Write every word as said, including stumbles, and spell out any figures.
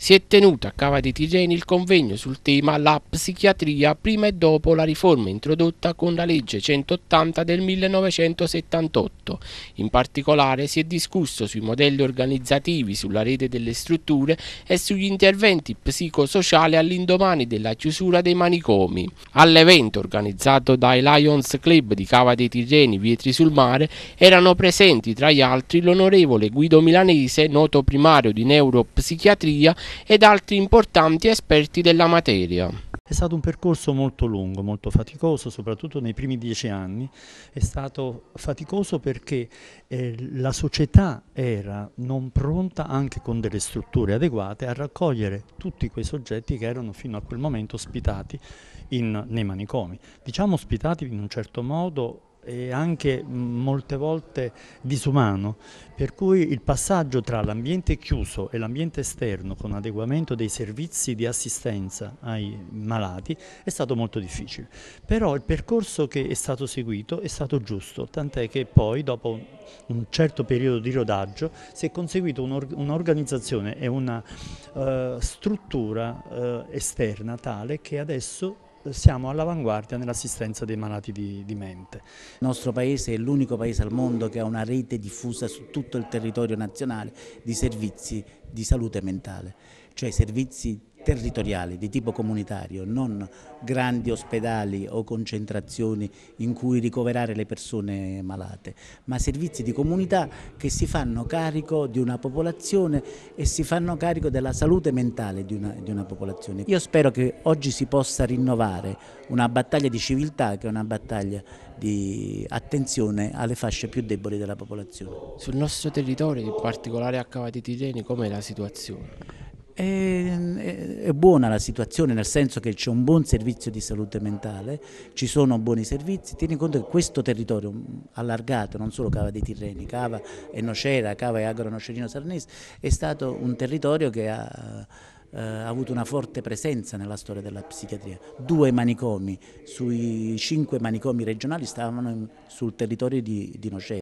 Si è tenuto a Cava dei Tirreni il convegno sul tema La psichiatria prima e dopo la riforma introdotta con la legge centottanta del millenovecentosettantotto. In particolare si è discusso sui modelli organizzativi, sulla rete delle strutture e sugli interventi psicosociali all'indomani della chiusura dei manicomi. All'evento organizzato dai Lions Club di Cava dei Tirreni, Vietri sul Mare, erano presenti tra gli altri l'onorevole Guido Milanese, noto primario di neuropsichiatria, ed altri importanti esperti della materia. È stato un percorso molto lungo, molto faticoso, soprattutto nei primi dieci anni. È stato faticoso perché eh, la società era non pronta, anche con delle strutture adeguate, a raccogliere tutti quei soggetti che erano fino a quel momento ospitati in, nei manicomi. Diciamo ospitati in un certo modo e anche molte volte disumano, per cui il passaggio tra l'ambiente chiuso e l'ambiente esterno con adeguamento dei servizi di assistenza ai malati è stato molto difficile. Però il percorso che è stato seguito è stato giusto, tant'è che poi dopo un certo periodo di rodaggio si è conseguito un'organizzazione e una uh, struttura uh, esterna tale che adesso siamo all'avanguardia nell'assistenza dei malati di, di mente. Il nostro paese è l'unico paese al mondo che ha una rete diffusa su tutto il territorio nazionale di servizi di salute mentale, cioè servizi territoriali di tipo comunitario, non grandi ospedali o concentrazioni in cui ricoverare le persone malate, ma servizi di comunità che si fanno carico di una popolazione e si fanno carico della salute mentale di una, di una popolazione. Io spero che oggi si possa rinnovare una battaglia di civiltà, che è una battaglia di attenzione alle fasce più deboli della popolazione. Sul nostro territorio, in particolare a Cava dei Tirreni, com'è la situazione? È buona la situazione, nel senso che c'è un buon servizio di salute mentale, ci sono buoni servizi. Tieni conto che questo territorio allargato, non solo Cava dei Tirreni, Cava e Nocera, Cava e Agro Nocerino Sarnese, è stato un territorio che ha eh, avuto una forte presenza nella storia della psichiatria. Due manicomi sui cinque manicomi regionali stavano sul territorio di, di Nocera.